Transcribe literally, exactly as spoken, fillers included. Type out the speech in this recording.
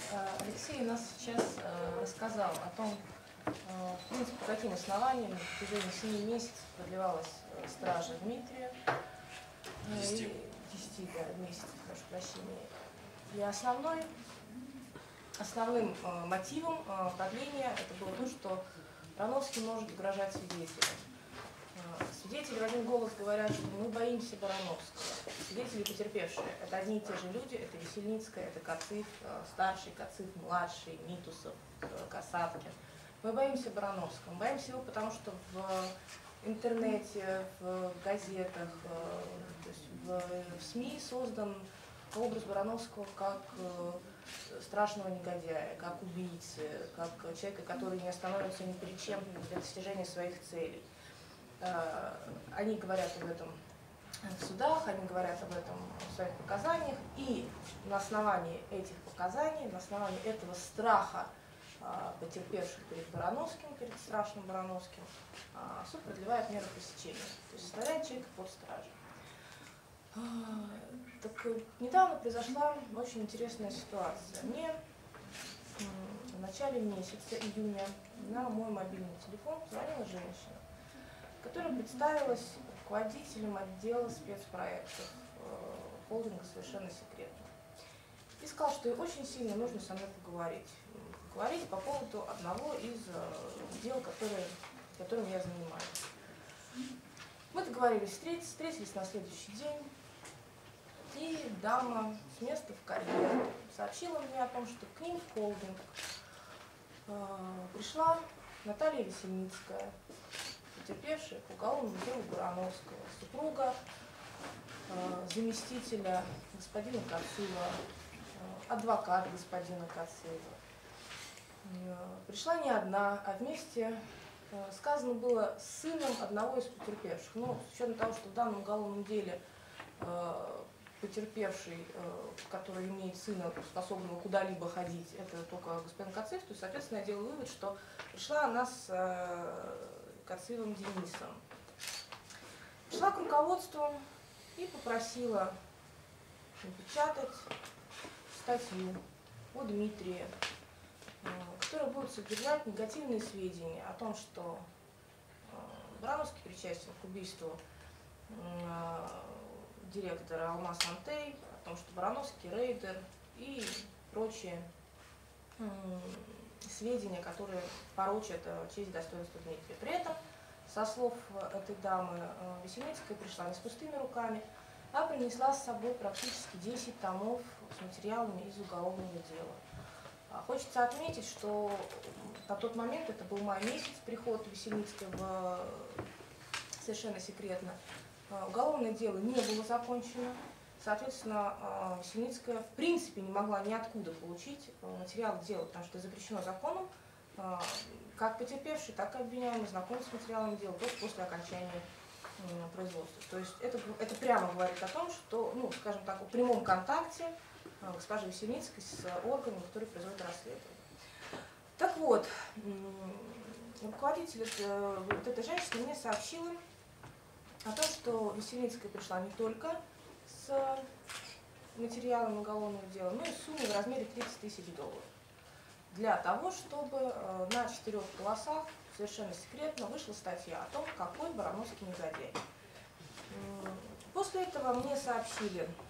Алексей нас сейчас э, рассказал о том, э, в принципе, по каким основаниям на протяжении семи месяцев продлевалась э, стража Дмитрия. Десяти. Десяти, да, месяцев, прошу прощения. И основной, основным э, мотивом э, продления это было то, что Барановский может угрожать свидетелям. Э, свидетели в один голос говорят, что мы боимся Барановского. Свидетели потерпевшие – это одни и те же люди, это Весельницкая, это Кациф, э, старший, Кациф, младший, Митусов, э, Касаткин. Мы боимся Барановского. Мы боимся его, потому что в интернете, в газетах, э, то есть в, в СМИ создан образ Барановского как э, страшного негодяя, как убийцы, как человека, который не остановится ни перед чем для достижения своих целей. Э, они говорят об этом в судах, они говорят об этом в своих показаниях, и на основании этих показаний, на основании этого страха а, потерпевших перед Барановским, перед страшным Барановским, а, суд продлевает меру пресечения, то есть оставляет человека под стражей. А, так недавно произошла очень интересная ситуация. Мне в начале месяца, июня, на мой мобильный телефон звонила женщина, которая представилась руководителем отдела спецпроектов э, холдинга «Совершенно секретно». И сказал, что ей очень сильно нужно со мной поговорить. Поговорить по поводу одного из э, дел, которые, которым я занимаюсь. Мы договорились встретиться, встретились на следующий день. И дама с места в карьер сообщила мне о том, что к ним в холдинг э, пришла Наталья Весельницкая, потерпевшая по уголовному делу Барановского, супруга э, заместителя господина Кацива, э, адвокат господина Кацива. Э, пришла не одна, а вместе, э, сказано было, с сыном одного из потерпевших. Но с учетом того, что в данном уголовном деле э, потерпевший, э, который имеет сына, способного куда-либо ходить, это только господин Кацив, то есть, соответственно, я делаю вывод, что пришла она с э, Кацивом Денисом. Пришла к руководству и попросила напечатать статью о Дмитрии, которая будет содержать негативные сведения о том, что Барановский причастен к убийству директора Алмаз Антей, о том, что Барановский рейдер и прочие сведения, которые порочат честь и достоинство Дмитрия. При этом, со слов этой дамы, Весельницкая пришла не с пустыми руками, а принесла с собой практически десять томов с материалами из уголовного дела. Хочется отметить, что на тот момент, это был май месяц, приход Весельницкой в совершенно секретно, уголовное дело не было закончено. Соответственно, Весельницкая в принципе не могла ниоткуда получить материал дела, потому что запрещено законом как потерпевший, так и обвиняемый знакомиться с материалом дела только после окончания производства. То есть это, это прямо говорит о том, что, ну, скажем так, о прямом контакте госпожи Весельницкой с органами, которые производят расследование. Так вот, руководитель вот этой женщины мне сообщила о том, что Весельницкая пришла не только с материалом уголовного дела, но и с суммой в размере тридцать тысяч долларов. Для того, чтобы на четырех полосах совершенно секретно вышла статья о том, какой Барановский негодяй. После этого мне сообщили